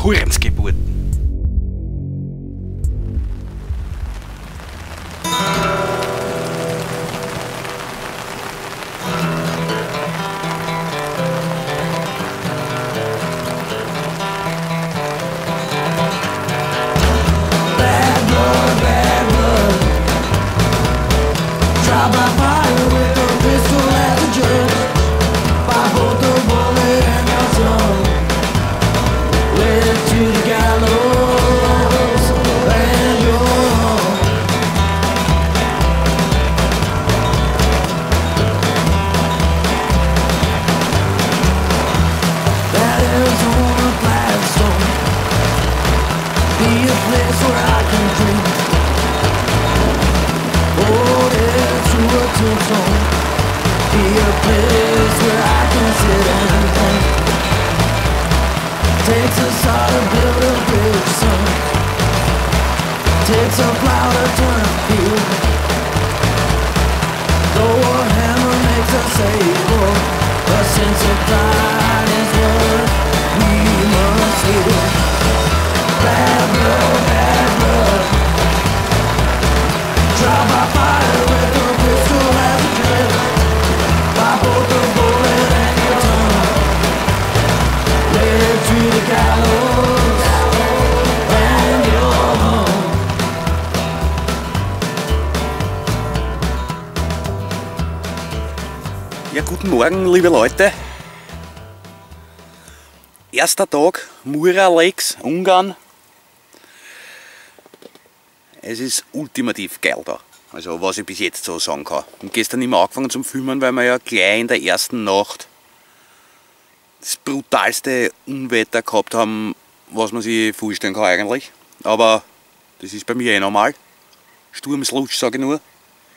Hurensgeburten. Ja, guten Morgen, liebe Leute. Erster Tag, Mura Lakes, Ungarn. Es ist ultimativ geil da, also was ich bis jetzt so sagen kann. Und gestern nicht mehr angefangen zum Filmen, weil wir ja gleich in der ersten Nacht das brutalste Unwetter gehabt haben, was man sich vorstellen kann eigentlich. Aber das ist bei mir eh normal. Sturmslutsch, sage ich nur.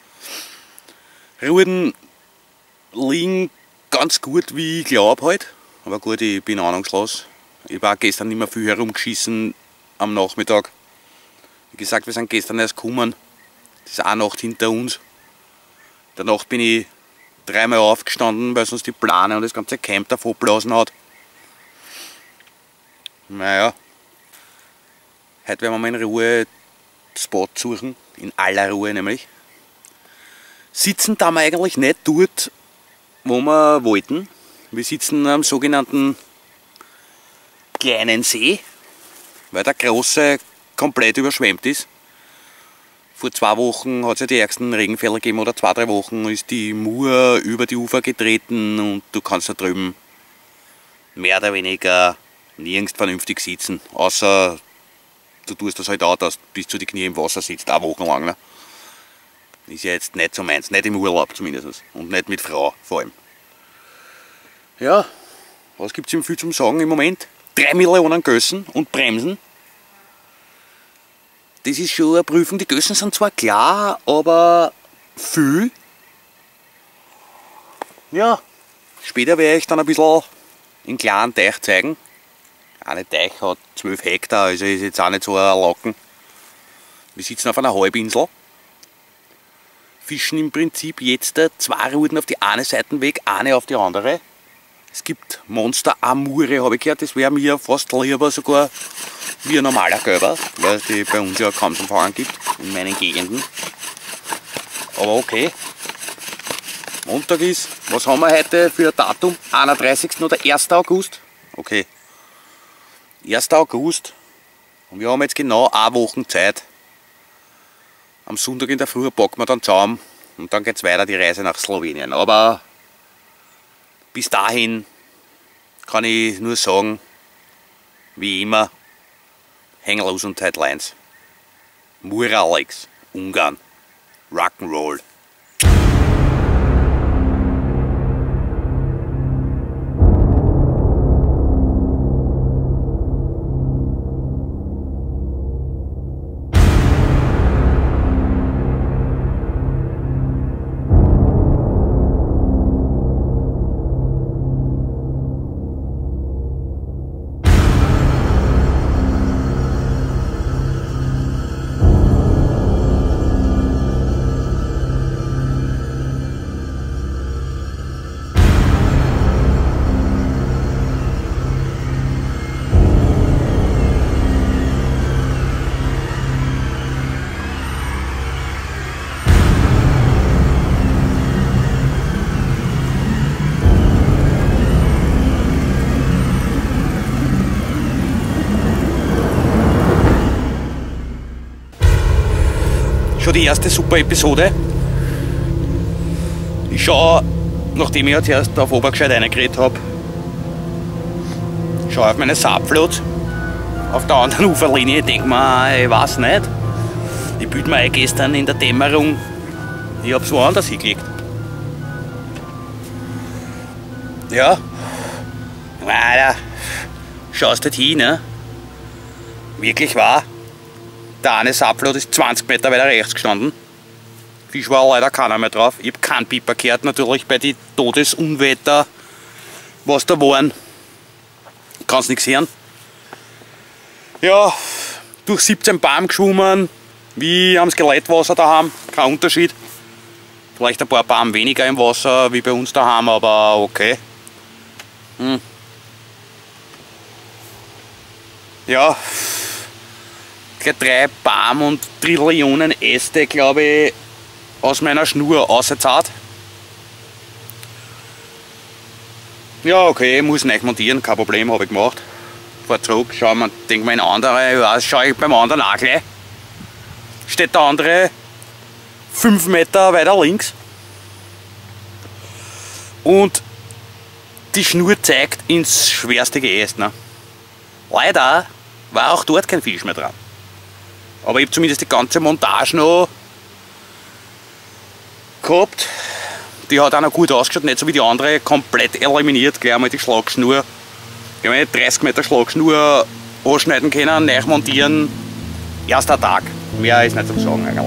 Ruden liegen ganz gut, wie ich glaube halt. Aber gut, ich bin ahnungslos. Ich war gestern nicht mehr viel herumgeschissen am Nachmittag. Wie gesagt, wir sind gestern erst gekommen. Das ist eine Nacht hinter uns. In der Nacht bin ich dreimal aufgestanden, weil sonst die Plane und das ganze Camp davon geblasen hat. Naja, heute werden wir mal in Ruhe Spot suchen. In aller Ruhe nämlich. Sitzen da wir eigentlich nicht dort, wo wir wollten. Wir sitzen am sogenannten kleinen See, weil der große komplett überschwemmt ist. Vor 2 Wochen hat es ja die ärgsten Regenfälle gegeben, oder 2, 3 Wochen ist die Mur über die Ufer getreten und du kannst da drüben mehr oder weniger nirgends vernünftig sitzen, außer du tust das halt auch, dass du bis zu die Knie im Wasser sitzt, auch wochenlang. Ne? Ist ja jetzt nicht so meins, nicht im Urlaub zumindest und nicht mit Frau vor allem. Ja, was gibt es ihm viel zum Sagen im Moment? 3 Millionen Gössen und Bremsen. Das ist schon eine Prüfung. Die Gössen sind zwar klar, aber viel. Ja, später werde ich dann ein bisschen in kleinen Teich zeigen. Eine Teich hat 12 Hektar, also ist jetzt auch nicht so ein Lacken. Wir sitzen auf einer Halbinsel. Fischen im Prinzip jetzt 2 Routen auf die eine Seite weg, eine auf die andere. Es gibt Monster-Amure, habe ich gehört, das wäre mir fast lieber sogar wie ein normaler Gelber, weil es die bei uns ja kaum zum Fangen gibt, in meinen Gegenden. Aber okay. Montag ist, was haben wir heute für ein Datum? 31. oder 1. August? Okay. 1. August. Und wir haben jetzt genau 1 Woche Zeit. Am Sonntag in der Früh packen wir dann zusammen und dann geht es weiter die Reise nach Slowenien. Aber bis dahin kann ich nur sagen, wie immer, hang loose und tight lines. Mura Lakes, Ungarn, Rock'n'Roll. Schon die erste super Episode. Ich schaue, nachdem ich jetzt erst auf Obergescheit reingeredet habe, schaue auf meine Saatflut auf der anderen Uferlinie. Ich denke mir, ich weiß nicht. Ich bilde mir gestern in der Dämmerung, ich habe es woanders hingelegt. Ja, Alter, schaust halt hin, ne? Wirklich wahr. Der eine Saatflut ist 20 Meter weiter rechts gestanden. Fisch war leider keiner mehr drauf. Ich habe keinen Piper gehört, natürlich bei den Todesunwetter, was da waren. Kannst nichts hören. Ja, durch 17 Bäume geschwommen, wie am Skelettwasser daheim, kein Unterschied. Vielleicht ein paar Bäume weniger im Wasser wie bei uns daheim, aber okay. Ja, 3 Bäume und Trillionen Äste, glaube ich, aus meiner Schnur rausgezahlt. Ja, okay, ich muss neu montieren, kein Problem, habe ich gemacht. Fahr zurück, schau mal, denk mal in andere, ja, schau ich beim anderen auch gleich. Steht der andere 5 Meter weiter links. Und die Schnur zeigt ins schwerste Geäst. Ne? Leider war auch dort kein Fisch mehr dran. Aber ich habe zumindest die ganze Montage noch gehabt. Die hat auch noch gut ausgeschaut, nicht so wie die andere, komplett eliminiert. Gleich einmal die Schlagschnur. Ich habe 30 Meter Schlagschnur anschneiden können, neu montieren. Erster Tag. Mehr ist nicht zu sagen eigentlich.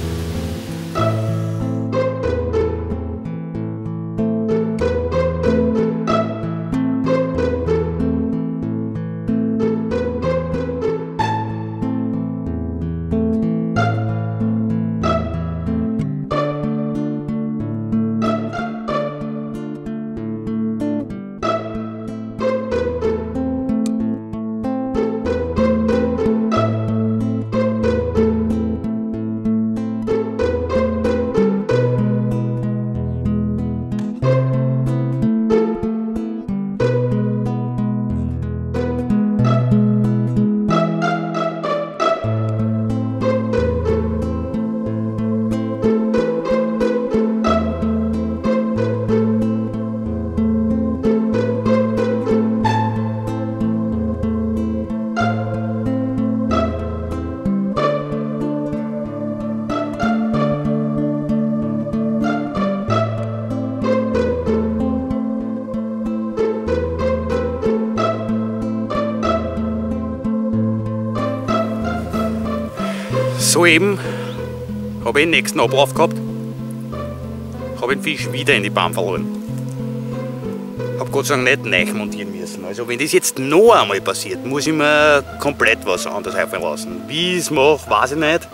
Soeben habe ich den nächsten Ablauf gehabt, habe den Fisch wieder in die Bahn verloren. Habe Gott sei Dank nicht neu montieren müssen. Also wenn das jetzt noch einmal passiert, muss ich mir komplett was anderes einfallen lassen. Wie ich es mache, weiß ich nicht.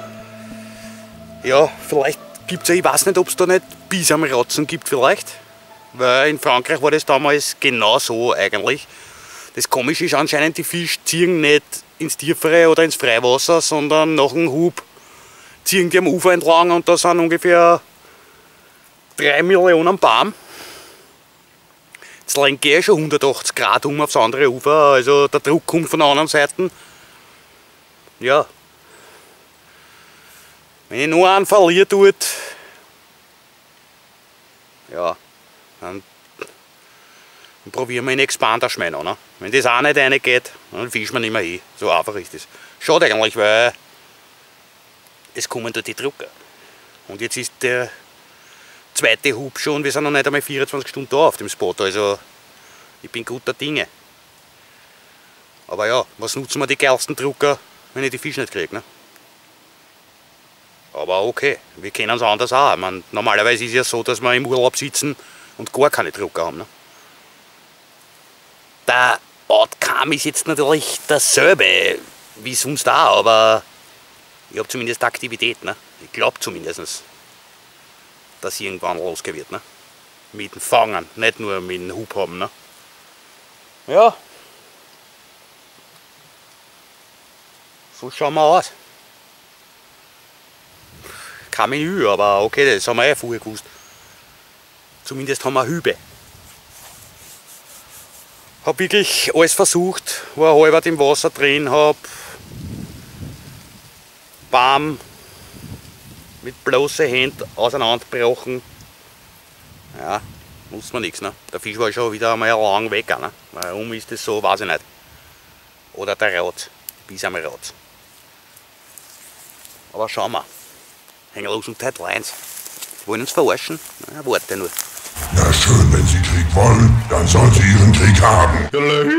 Ja, vielleicht gibt es ja, ich weiß nicht, ob es da nicht Biss am Ratzen gibt vielleicht. Weil in Frankreich war das damals genau so eigentlich. Das Komische ist anscheinend, die Fische ziehen nicht ins Tiefere oder ins Freiwasser, sondern nach dem Hub ziehen die am Ufer entlang und da sind ungefähr 3 Millionen Bäume. Jetzt lenke ich schon 180 Grad um aufs andere Ufer, also der Druck kommt von der anderen Seite. Ja. Wenn ich nur einen verliere dort, ja, dann probieren wir einen Expander-Schmein an. Ne? Wenn das auch nicht reingeht, dann fischen wir nicht mehr hin. So einfach ist das. Schade eigentlich, weil es kommen da die Drucker. Und jetzt ist der zweite Hub schon, wir sind noch nicht einmal 24 Stunden da auf dem Spot. Also ich bin guter Dinge. Aber ja, was nutzen wir die geilsten Drucker, wenn ich die Fische nicht kriege? Ne? Aber okay, wir kennen es anders auch. Ich meine, normalerweise ist es ja so, dass wir im Urlaub sitzen und gar keine Drucker haben. Ne? Der Outcome ist jetzt natürlich dasselbe wie sonst auch, aber ich habe zumindest Aktivität. Ne? Ich glaube zumindest, dass irgendwann losgehen wird. Ne? Mit dem Fangen, nicht nur mit dem Hub haben. Ne? Ja. So schauen wir aus. Kein Menü, aber okay, das haben wir ja vorher gewusst. Zumindest haben wir Hübe. Habe wirklich alles versucht, war halb im Wasser drin, habe Bam mit bloßen Händen auseinandergebrochen. Ja, nutzt man nichts. Ne? Der Fisch war schon wieder einmal lang weg. Ne? Warum ist das so, weiß ich nicht. Oder der Rot, bis am Rot. Aber schauen wir. Hängen los und Teil 1. Wollen uns verarschen? Na, warte nur. Na schön, wenn Sie Krieg wollen, dann sollen Sie Ihren Krieg haben.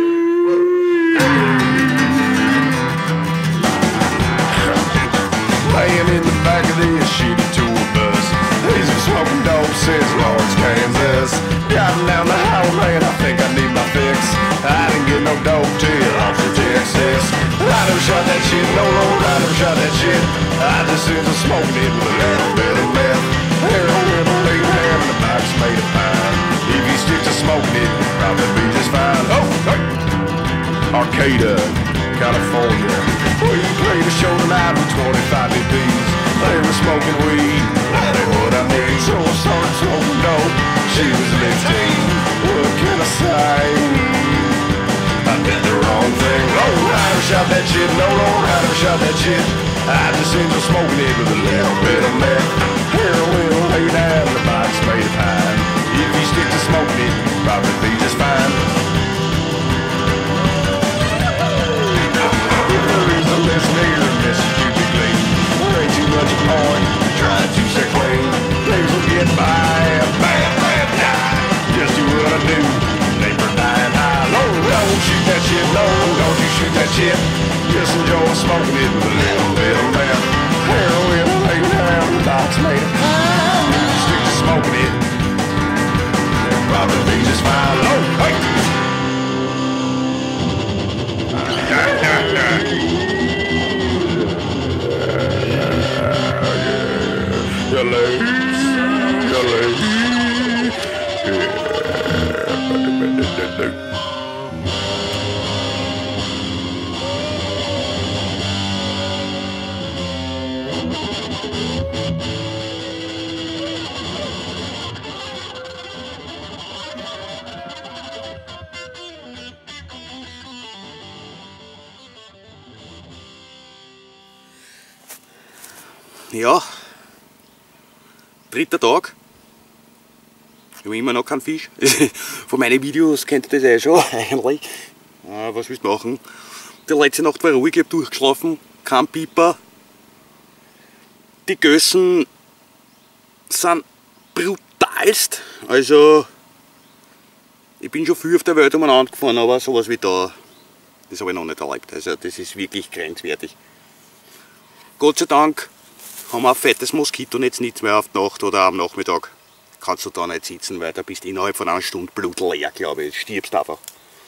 Laying in the back of the shitty tour bus. He's been smoking dope since Lawrence, Kansas. Driving down the highway and I think I need my fix. I didn't get no dope till Austin, Texas. I never shot that shit, no Lord, I never shot that shit. I just seem to smoke it with a little bit of meth. Heroin, big hand, and the box made of pine. If you stick to smoking it, you'll probably be just fine. Oh, hey! Arcata, California. We played a show tonight with 25 BPs. They were smoking weed, that ain't what I need. So I started smoking dope. She was 15. What can I say? I did the wrong thing. Lord, I never shot that shit. No, Lord, I never shot that shit. I just seem to smoking it with a little bit of meth. Heroin lay down, the box made of pine. If you stick to smoking it, you'll probably be just fine. This nigger, Mississippi clean. There ain't too much point trying to stay clean. Things will get by, bam, bam, die. Just do what I do, neighbor dying high. No, don't shoot that shit, no, don't you shoot that shit. Just enjoy smoking it with a little bit of meth. Heroin lay down, the box made of pine. If you stick to smoking it, it'll probably be just fine. Lord, hey! Ja, dritter Tag. Ich habe immer noch keinen Fisch. Von meinen Videos kennt ihr das eh schon eigentlich. Was willst du machen? Die letzte Nacht war ruhig, ich habe durchgeschlafen, kein Pieper. Die Gössen sind brutalst. Also, ich bin schon viel auf der Welt umeinander gefahren, aber sowas wie da, das habe ich noch nicht erlebt. Also, das ist wirklich grenzwertig. Gott sei Dank haben wir ein fettes Moskitonetz nicht mehr auf die Nacht oder am Nachmittag. Kannst du da nicht sitzen, weil da bist du innerhalb von einer Stunde blutleer, glaube ich. Du stirbst einfach.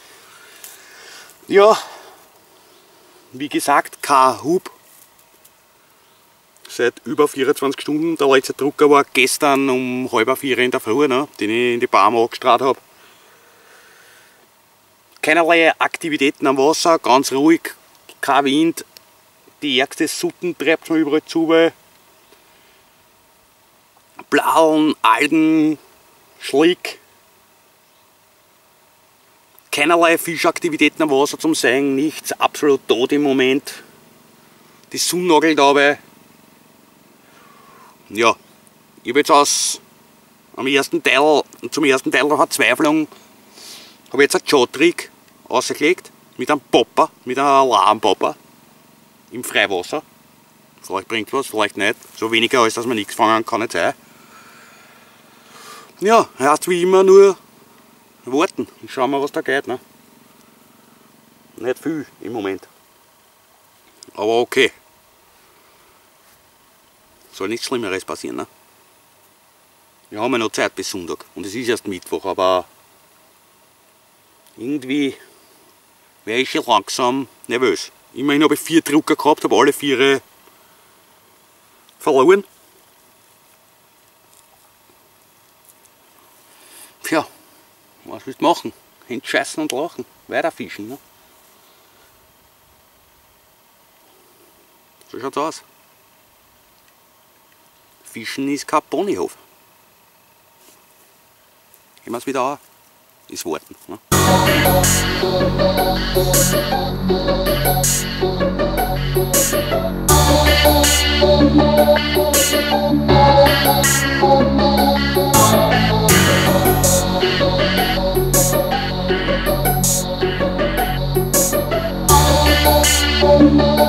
Ja, wie gesagt, kein Hub. Seit über 24 Stunden. Der letzte Drucker war gestern um 3:30 in der Früh, ne, den ich in die Barm angestrahlt habe. Keinerlei Aktivitäten am Wasser, ganz ruhig, kein Wind. Die ärgste Sutten treibt mir überall zu, weil Blauen, Algen, Schlick. Keinerlei Fischaktivitäten am Wasser zum Sehen, nichts, absolut tot im Moment. Die Sonne nagelt runter. Ja, ich habe jetzt zum ersten Teil der Verzweiflung, habe jetzt einen Shot-Trick ausgelegt mit einem Popper, mit einem Alarmpopper im Freiwasser. Vielleicht bringt was, vielleicht nicht. So weniger als dass man nichts fangen kann nicht sein. Ja, heißt wie immer nur warten. Schauen wir, was da geht. Ne? Nicht viel im Moment. Aber okay. Soll nichts Schlimmeres passieren. Ne? Wir haben ja noch Zeit bis Sonntag. Und es ist erst Mittwoch, aber irgendwie wäre ich schon langsam nervös. Immerhin habe ich 4 Drucker gehabt, habe alle 4 verloren. Tja, was willst du machen? Hinscheißen und lachen, weiter fischen. Ne? So schaut's aus. Fischen ist kein Ponyhof. Gehen wir es wieder an. Ist warten. Ne?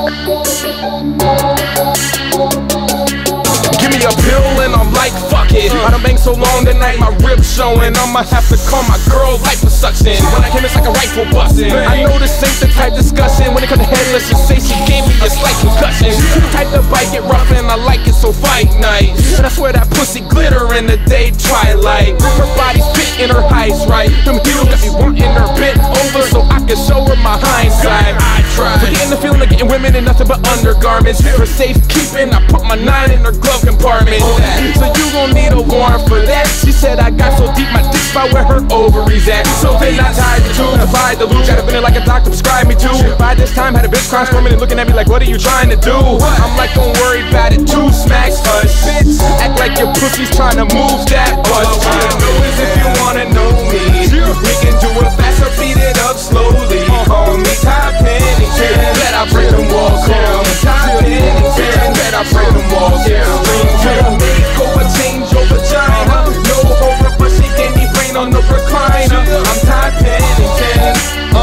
Give me a pill and I'm like, fuck it. I done banged so long tonight, my ribs showing. I'ma have to call my girl liposuction. When I came, it's like a rifle busting. I know this ain't the type discussion. When it comes to head, let's just say she gave me a slight concussion. She the type to bite it rough and I like it, so fight night. And I swear that pussy glitter in the day twilight. Her body's fit in her highs, right? Them heels got me wanting her bit over so I can show her my hindsight. I tried forgetting the feeling of getting women in nothing but undergarments. For safekeeping, I put my 9 in her glove compartment. So you gon' need a warrant for that. She said I got so deep, my dick spot where her ovaries at. So then I tied the two, divide the loot. Got a feeling like a doctor prescribed me to. By this time, had a bitch crying, squirming and looking at me like, what are you trying to do? I'm like, don't worry about it, 2 smacks, hush. Bitch, act like your pussy's trying to move that butt. All I know is if you wanna know me, we can do it fast or beat it up slowly. Call me Top Pennington, bet I break them walls down. Top Pennington, bet I break them walls down. Makeover, change over vagina. No horror, but she gave me brain on the recliner. I'm Top Pennington,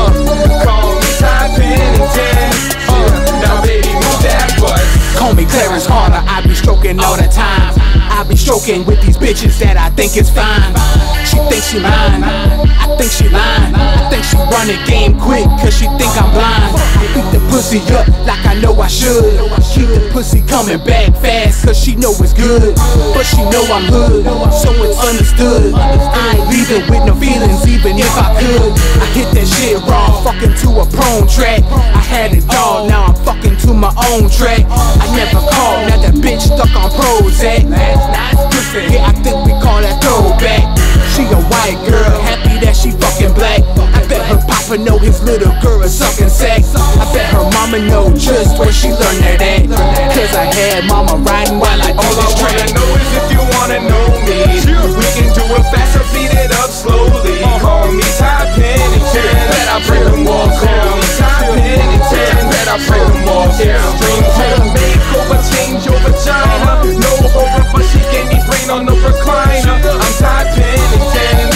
call me Top Pennington. Now baby, move that butt. Call me Clarence Harder, I be stroking all the time. I be stroking with these bitches that I think is fine. She thinks she mine, I think she lying. I think she run the game quick cause she think I'm blind. I beat the pussy up like I know I should. Keep the pussy coming back fast cause she know it's good. But she know I'm hood, so it's understood. I ain't leaving with no feelings even if I could. I hit that shit raw, fucking to a prone track. I had it all, now I'm fucking to my own track. I never called, now that bitch stuck on Prozac. Yeah, I think we call that throwback. She a white girl, happy that she fucking black. I bet her papa know his little girl is sucking sack. I bet her mama know just where she learned that at. Cause I had mama riding while I do all this I wanna track. know is if you wanna know me, we can do it fast or beat it up slowly. Call me Top Pennington, bet I break them walls down. Top Pennington, bet I break them walls down. Makeover, change your vagina. No horror, but she gave me brain on the recliner. I'm Top Pennington,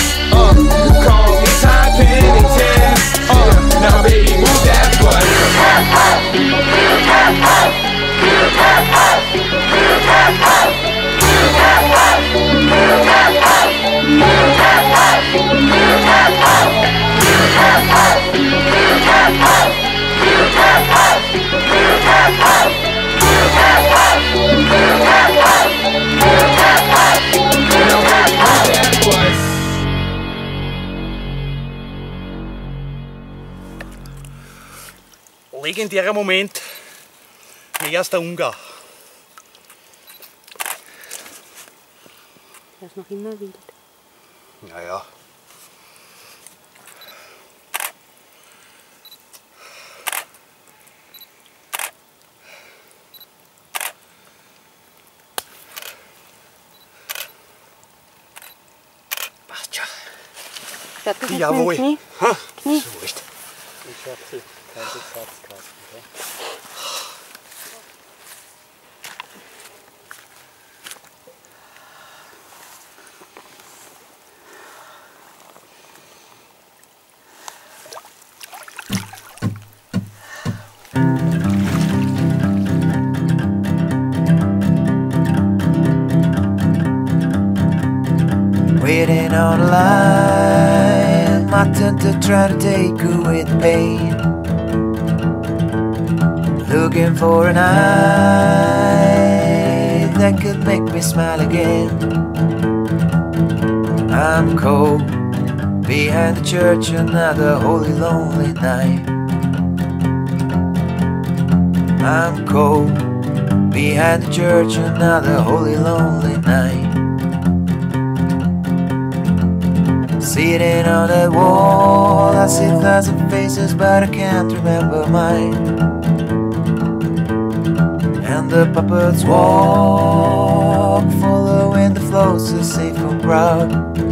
call me Top Pennington. Now baby, move that butt. Legendärer Moment, mein erster Ungar. Er ist noch immer wild. Naja. Passt schon. Schaut das Jawohl. Knie? Ha, Knie. so wurscht. Ich hab sie, kein Besatzkasten, gell? Waiting on a line, my turn to try to take away the pain. Looking for an eye that could make me smile again. I'm cold behind the church, another holy lonely night. I'm cold behind the church, another holy lonely night. Sitting on that wall, I see 1,000 faces, but I can't remember mine. And the puppets walk, following the flow, so safe and proud.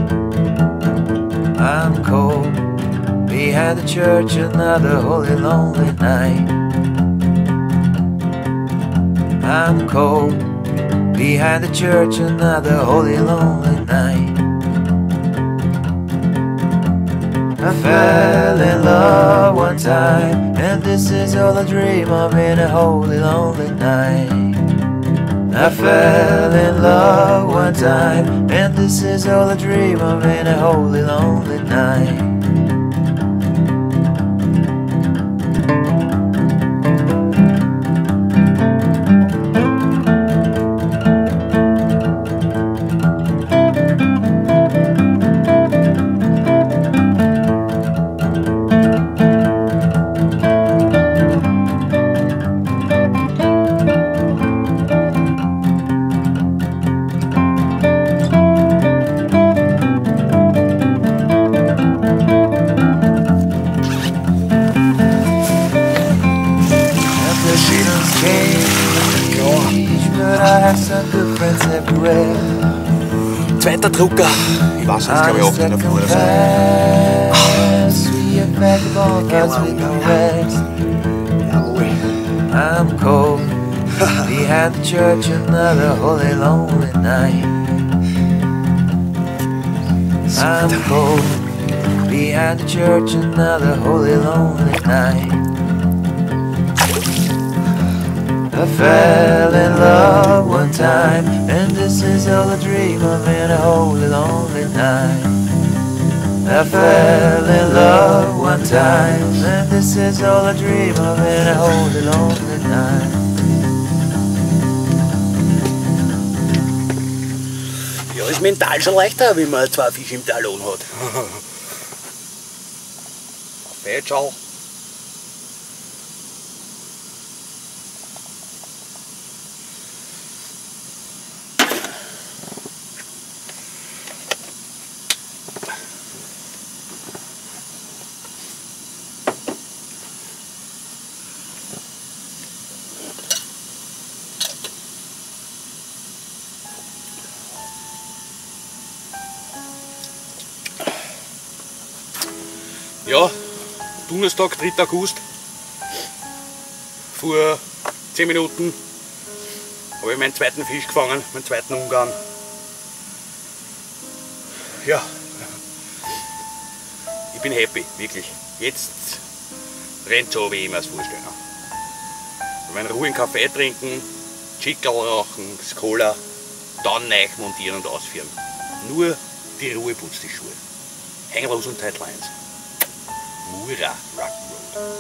I'm cold behind the church, another holy lonely night. I'm cold behind the church, another holy lonely night. I fell in love one time, and this this is all I dream of in a holy lonely night. I fell in love one time, and this is all I dream of in a holy lonely night. Zweiter Drucker. Ich weiß nicht, glaube ich, 8 in der Früh oder so. I'm cold behind the church, another holy lonely night. I'm cold behind the church, another holy lonely night. I fell in love one time, and this is all I dream of in a holy lonely night. I fell in love one time, and this is all I dream of in a holy lonely night. Ja, ist mental schon leichter, wenn man 2 Fische im Talon hat. Fetschau. Ja, Donnerstag, 3. August. Vor 10 Minuten habe ich meinen zweiten Fisch gefangen, meinen zweiten Ungarn. Ja, ich bin happy, wirklich. Jetzt rennt so, wie ich mir das vorstelle. Meinen ruhigen Kaffee trinken, Chickerl rauchen, das Cola, dann neu montieren und ausführen. Nur die Ruhe putzt die Schuhe. Hang los und tight lines. Mura Rock Road.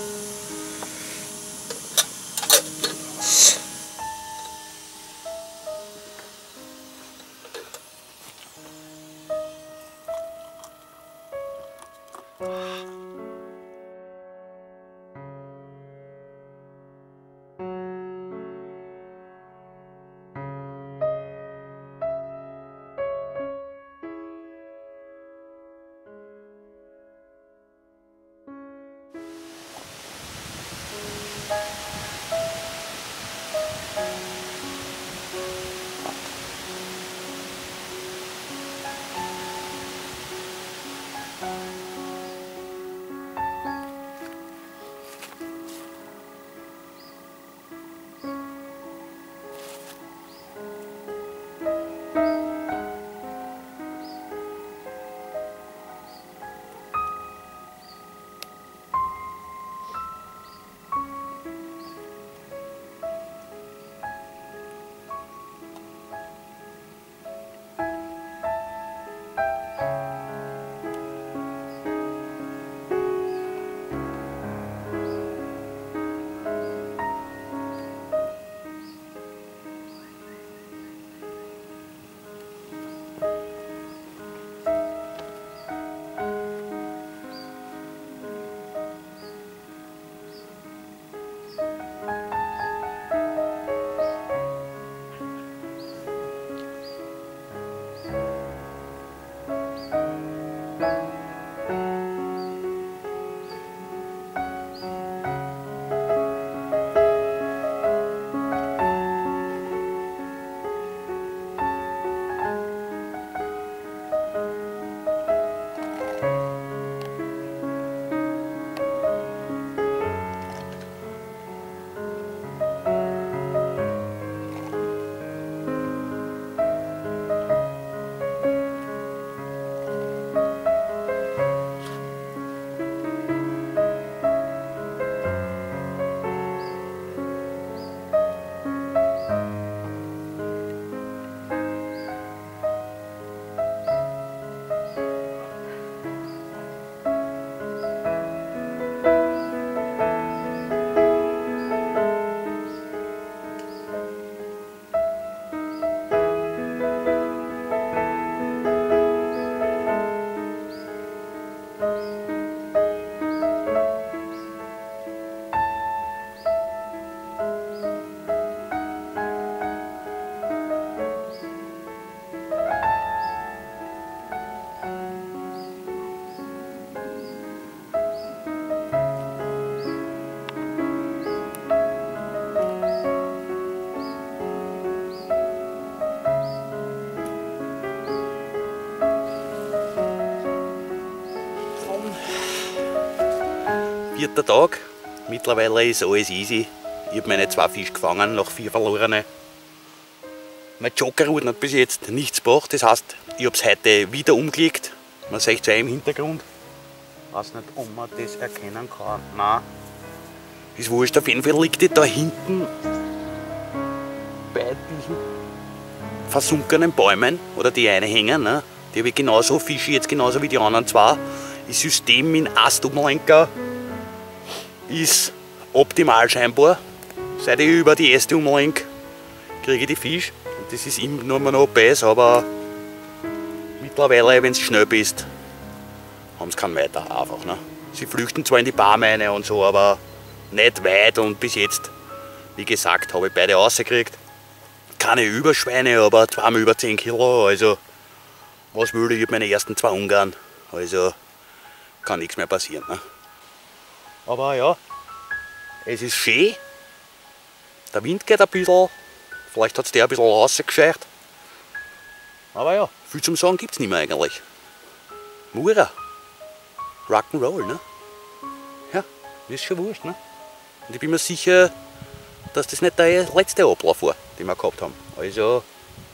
4. Tag. Mittlerweile ist alles easy. Ich habe meine 2 Fische gefangen, nach 4 verlorene. Mein Jokerruten hat bis jetzt nichts gebracht, das heißt, ich habe es heute wieder umgelegt. Man sieht es auch im Hintergrund. Ich weiß nicht, ob man das erkennen kann. Nein. Ist wurscht, auf jeden Fall liegt die da hinten bei diesen versunkenen Bäumen, oder die eine hängen. Ne? Die habe ich genauso, fische jetzt genauso wie die anderen 2. Das System mit Astumlenker ist optimal scheinbar. Seit ich über die erste umlenke, kriege ich die Fische. Und das ist immer nur noch Beiß, aber mittlerweile, wenn du schnell bist, haben sie keinen weiter einfach. Ne? Sie flüchten zwar in die Barmeine und so, aber nicht weit, und bis jetzt, wie gesagt, habe ich beide rausgekriegt. Keine Überschweine, aber zweimal über 10 Kilo, also was will ich, ich habe meine ersten 2 Ungarn, also kann nichts mehr passieren. Ne? Aber ja, es ist schön, der Wind geht ein bisschen, vielleicht hat es der ein bisschen rausgescheucht. Aber ja, viel zum Sagen gibt es nicht mehr eigentlich. Mura, Rock'n'Roll, ne? Ja, ist schon wurscht, ne? Und ich bin mir sicher, dass das nicht der letzte Ablauf war, den wir gehabt haben. Also,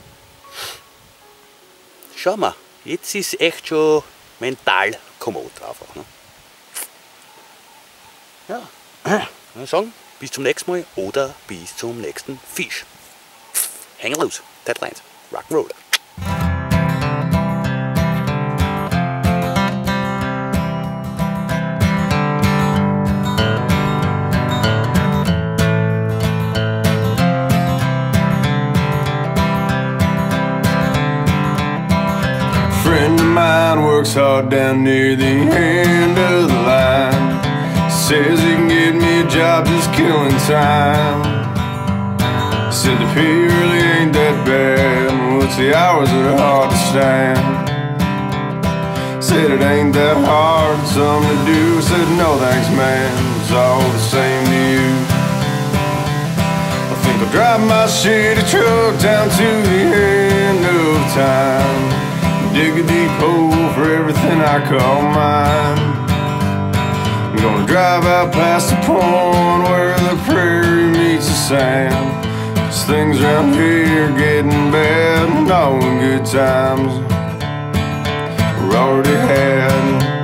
schauen wir, jetzt ist echt schon mental kommod einfach. Ne? Ja, ich würde sagen, bis zum nächsten Mal oder bis zum nächsten Fisch. Hängen los, Deadlines, Rock'n'Roll. Friend of mine works hard down near the end of the line. Says he can get me a job just killing time. Said the pay really ain't that bad. What's the hours that are hard to stand? Said it ain't that hard, something to do. Said no thanks man, it's all the same to you. I think I'll drive my shitty truck down to the end of time. Dig a deep hole for everything I call mine. I'm gonna drive out past the point where the prairie meets the sand. 'Cause things around here getting bad, and all the good times we're already had.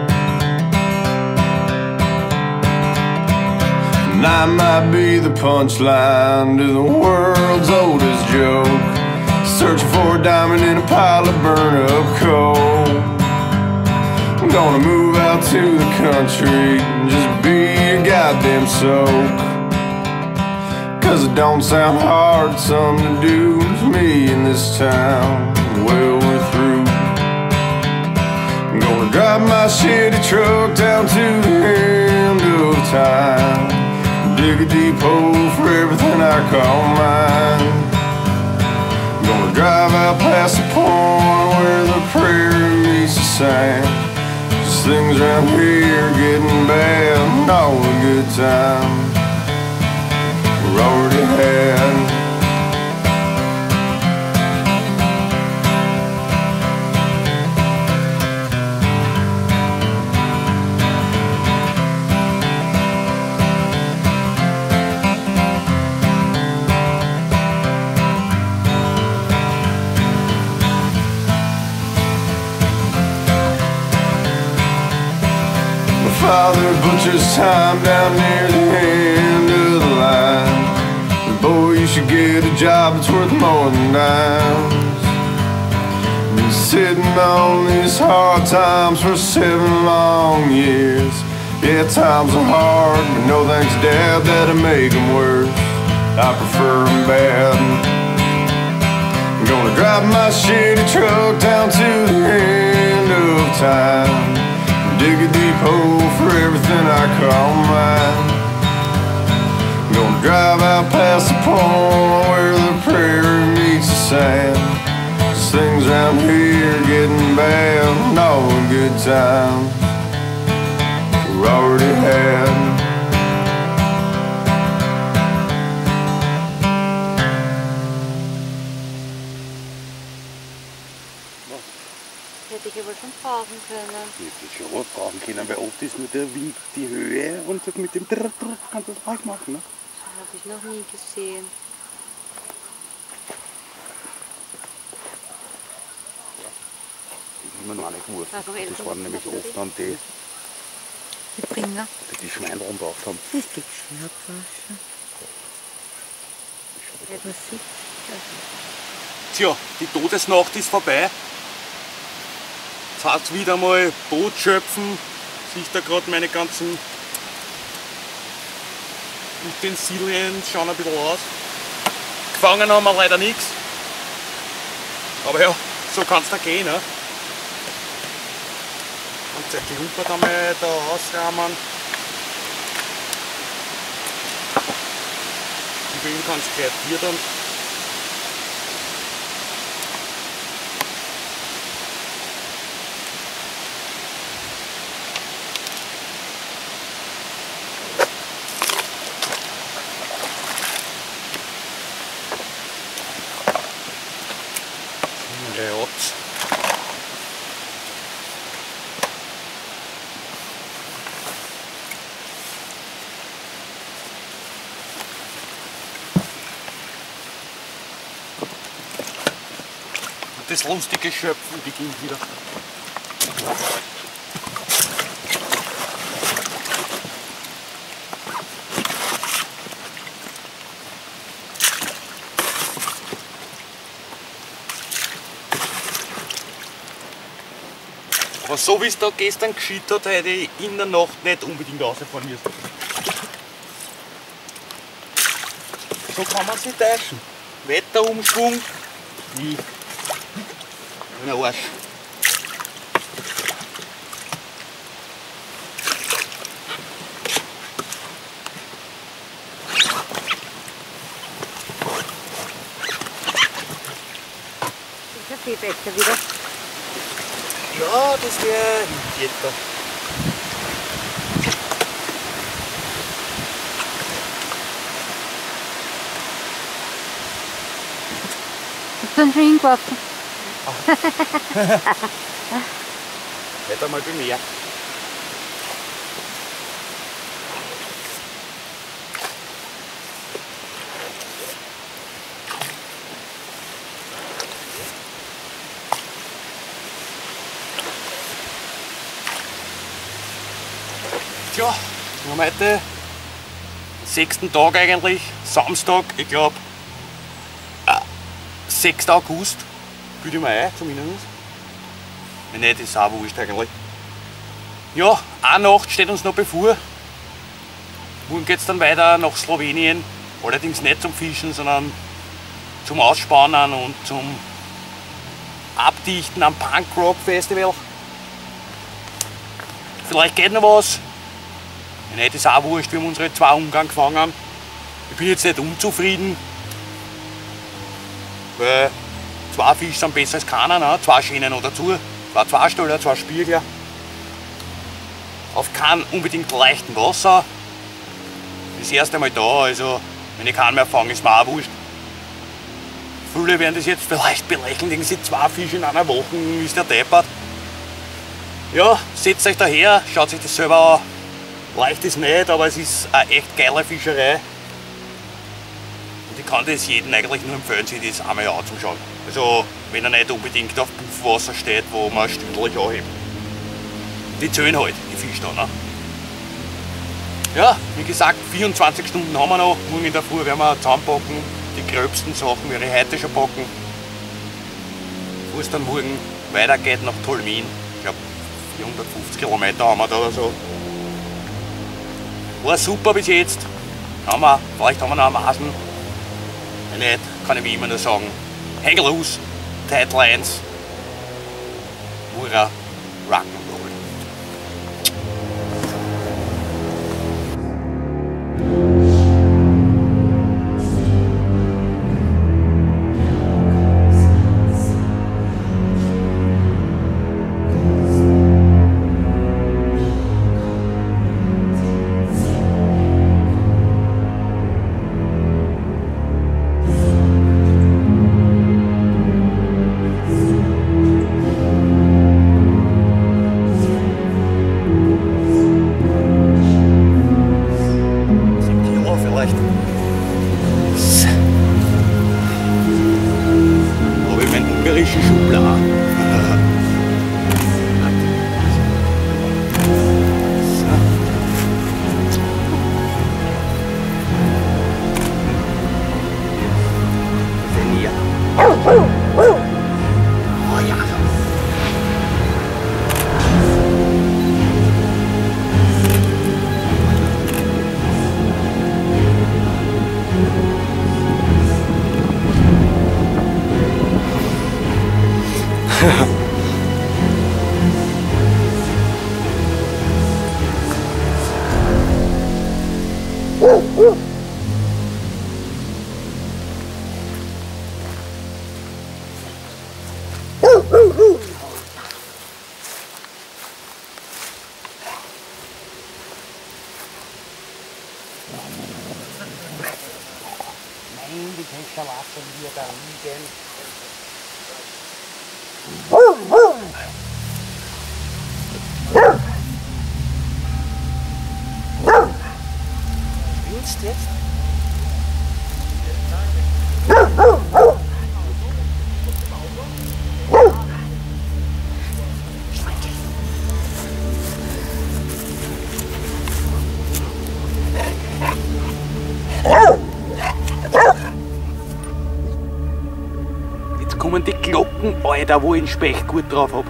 And I might be the punchline to the world's oldest joke, searching for a diamond in a pile of burnt up coal. I'm gonna move out to the country and just be a goddamn soak. 'Cause it don't sound hard, something to do with me in this town. Well, we're through. I'm gonna drive my shitty truck down to the end of time. Dig a deep hole for everything I call mine. Gonna drive out past the point where the prairie meets the sand. 'Cause things around here getting bad, and all the good times we're already had. Father butchers time down near the end of the line. Boy, you should get a job, it's worth more than dimes. Been sitting on these hard times for 7 long years. Yeah, times are hard, but no thanks Dad, that'll make them worse. I prefer them bad. I'm gonna drive my shitty truck down to the end of time. Dig a deep hole for everything I call mine. Gonna drive out past the point where the prairie meets the sand. 'Cause things around here getting bad, and all the good times we're already had. Hätte ich aber schon brauchen können. Ich hätte schon was brauchen können, weil oft ist nur der Wind, die Höhe und kannst du das mit dem Drrr, kannst du das auch machen. Ne? Das habe ich noch nie gesehen. Das ist immer noch nicht gewusst. Was noch älter Das waren ist, nämlich natürlich. oft dann die Bringer. die Schweineln drauf haben. Das ist die Schnappwasche. Etwas sieht. Tja, die Todesnacht ist vorbei. Jetzt heißt es wieder mal Boot schöpfen. Sehe da gerade meine ganzen Utensilien schauen ein bisschen aus. Gefangen haben wir leider nichts. Aber ja, so kann es da gehen. Ne? Und die Humper einmal da ausrahmen. Über ihn kann es gleich Bier dann. Das lustige Schöpfen beginnt wieder. Aber so wie es da gestern geschieht hat, hätte ich in der Nacht nicht unbedingt rausfahren müssen. So kann man sich täuschen. Wetterumschwung, wie ein Arsch. Kaffeebecher wieder. Ja, das wäre Hinterjetter. Hast du einen schon hingeworfen? Hätte einmal bemerkt. Tja, wir haben heute den 6. Tag eigentlich, Samstag, ich glaube 6. August, bilde ich mir ein, zumindest. Wenn nicht, ist auch wurscht eigentlich. Ja, eine Nacht steht uns noch bevor. Morgen geht es dann weiter nach Slowenien, allerdings nicht zum Fischen, sondern zum Ausspannen und zum Abdichten am Punk Rock Festival. Vielleicht geht noch was. Wenn nicht, ist auch wurscht, wir haben unsere 2 Umgang gefangen. Ich bin jetzt nicht unzufrieden, weil 2 Fische sind besser als keiner, ne? 2 Schienen noch dazu, 2 Zweisteller, 2 Spiegel. Auf kein unbedingt leichten Wasser. Das erste Mal da, also wenn ich keinen mehr fange, ist mir auch wurscht. Viele werden das jetzt vielleicht belächeln, denken sie 2 Fische in einer Woche, ist der deppert. Ja, setzt euch daher, schaut sich das selber an. Leicht ist nicht, aber es ist eine echt geile Fischerei. Und ich kann das jedem eigentlich nur empfehlen, sich das einmal anzuschauen. Also, wenn er nicht unbedingt auf Puffwasser steht, wo man stündlich anhebt. Die zählen halt, die Fische da. Ne? Ja, wie gesagt, 24 Stunden haben wir noch. Morgen in der Früh werden wir zusammenpacken. Die gröbsten Sachen werde ich heute schon packen. Bevor es dann morgen weitergeht nach Tolmin. Ich glaube, 450 Kilometer haben wir da oder so. War super bis jetzt. Vielleicht haben wir noch einen Maßen. Wenn nicht, kann ich wie immer nur sagen, hang loose, tight lines, Mura, Rock'n'Roll. vielleicht. So. Habe ich meinen ungarischen Schubler. Nein, die Köcher lassen wir da liegen. Spielst du jetzt? Jetzt kommen die Glocken, Alter, wo ich einen Specht gut drauf hab.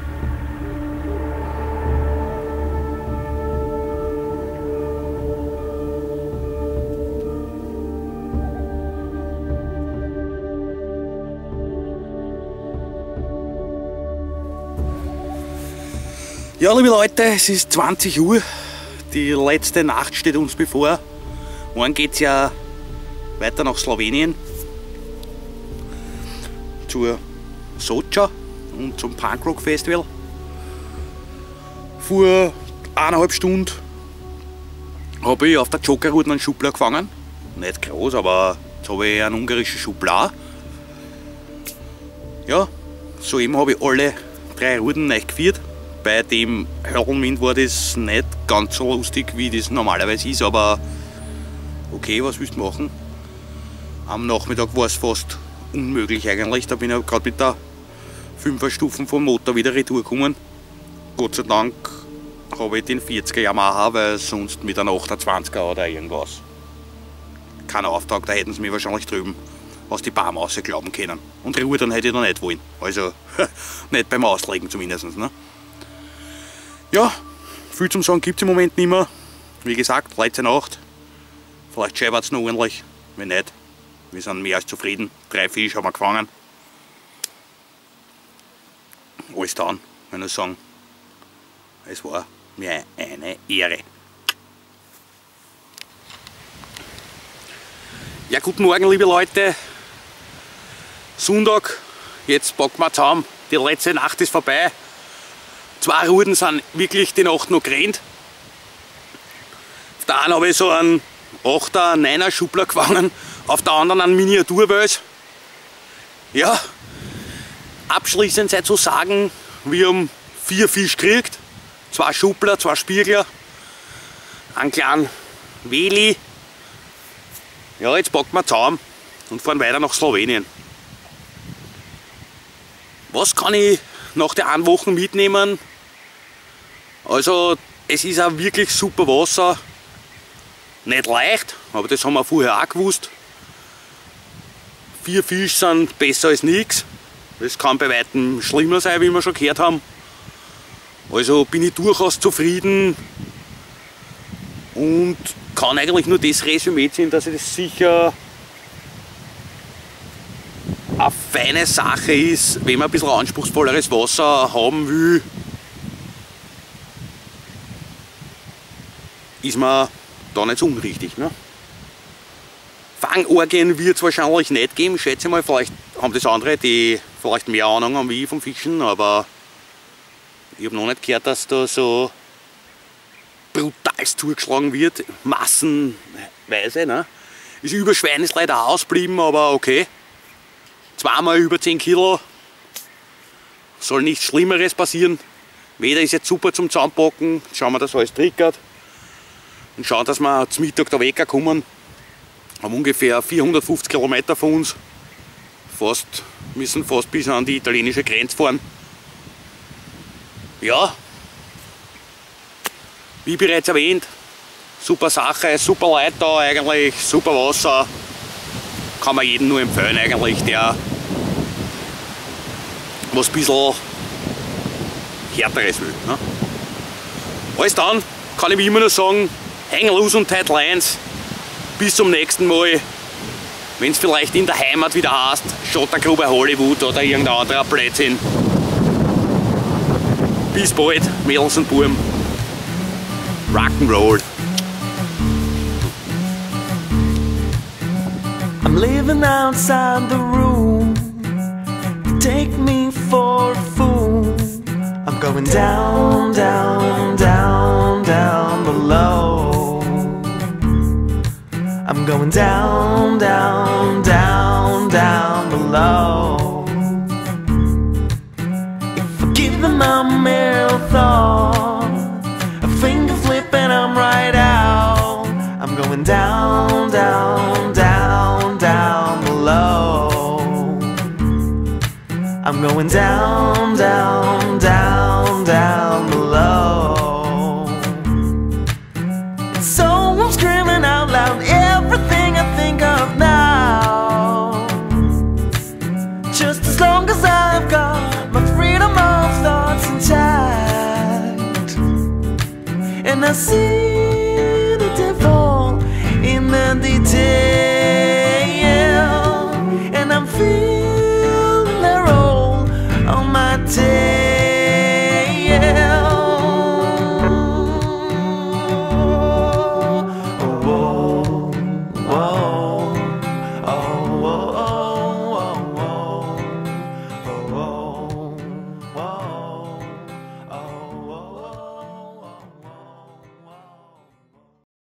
Ja, liebe Leute, es ist 20 Uhr. Die letzte Nacht steht uns bevor. Morgen geht es ja weiter nach Slowenien. Zur Socha und zum Punkrock Festival. Vor 1,5 Stunden habe ich auf der Jokerroute einen Schubler gefangen. Nicht groß, aber jetzt habe ich einen ungarischen Schubler. Ja, soeben habe ich alle 3 Ruten neu geführt. Bei dem Höllenwind war das nicht ganz so lustig, wie das normalerweise ist, aber okay, was willst du machen? Am Nachmittag war es fast unmöglich eigentlich, da bin ich gerade mit der 5er Stufen vom Motor wieder retour gekommen. Gott sei Dank habe ich den 40er Yamaha, weil sonst mit einem 28er oder irgendwas. Kein Auftrag, da hätten sie mich wahrscheinlich drüben aus die Barm rausglauben können. Und Ruhe hätte ich noch nicht wollen, also nicht beim Auslegen zumindest. Ne? Ja, viel zum Sagen gibt es im Moment nicht mehr. Wie gesagt, letzte Nacht. Vielleicht scheibert es noch ordentlich, wenn nicht. Wir sind mehr als zufrieden. 3 Fische haben wir gefangen. Alles dann, wenn ich sagen, es war mir eine Ehre. Ja, guten Morgen, liebe Leute. Sonntag, jetzt packen wir zusammen. Die letzte Nacht ist vorbei. 2 Ruten sind wirklich die Nacht noch gerannt. Auf der einen habe ich so einen 8er, 9er Schubler gefangen, auf der anderen einen Miniaturwels. Ja, abschließend sei zu sagen, wir haben 4 Fische gekriegt, 2 Schubler, 2 Spiegler, einen kleinen Weli. Ja, jetzt packen wir zusammen und fahren weiter nach Slowenien. Was kann ich nach der 1 Woche mitnehmen? Also, es ist auch wirklich super Wasser. Nicht leicht, aber das haben wir vorher auch gewusst. 4 Fische sind besser als nichts. Das kann bei weitem schlimmer sein, wie wir schon gehört haben. Also bin ich durchaus zufrieden und kann eigentlich nur das Resümee ziehen, dass es sicher eine feine Sache ist, wenn man ein bisschen anspruchsvolleres Wasser haben will. Ist man da nicht so unrichtig. Ne? Fangorgien wird es wahrscheinlich nicht geben, schätze ich mal. Vielleicht haben das andere, die vielleicht mehr Ahnung haben wie ich vom Fischen, aber ich habe noch nicht gehört, dass da so brutal zugeschlagen wird, massenweise. Ne? Das Überschwein ist leider ausgeblieben, aber okay. 2-mal über 10 Kilo, soll nichts Schlimmeres passieren. Weder ist jetzt super zum Zusammenpacken, schauen wir, dass alles triggert und schauen, dass wir zum Mittag da wegkommen. haben ungefähr 450 Kilometer von uns. Müssen fast bis an die italienische Grenze fahren. Ja, wie bereits erwähnt, super Sache, super Leute da eigentlich, super Wasser. Kann man jedem nur empfehlen eigentlich, der was ein bisschen härteres will. Ne? Alles dann kann ich wie immer nur sagen, hang loose und tight lines. Bis zum nächsten Mal. Wenn es vielleicht in der Heimat wieder heißt, Schottergrube Hollywood oder irgendein anderer Blödsinn. Bis bald, Mädels und Buben. Rock'n'Roll. I'm living outside the room. You take me for a fool. I'm going down, down, down, down below. I'm going down, down, down, down below. If I give them my mere thought, a finger flip and I'm right out. I'm going down, down, down, down below. I'm going down, down, down, down below. So I'm screaming out loud everything I think of now. Just as long as I've got my freedom of thoughts intact. And I see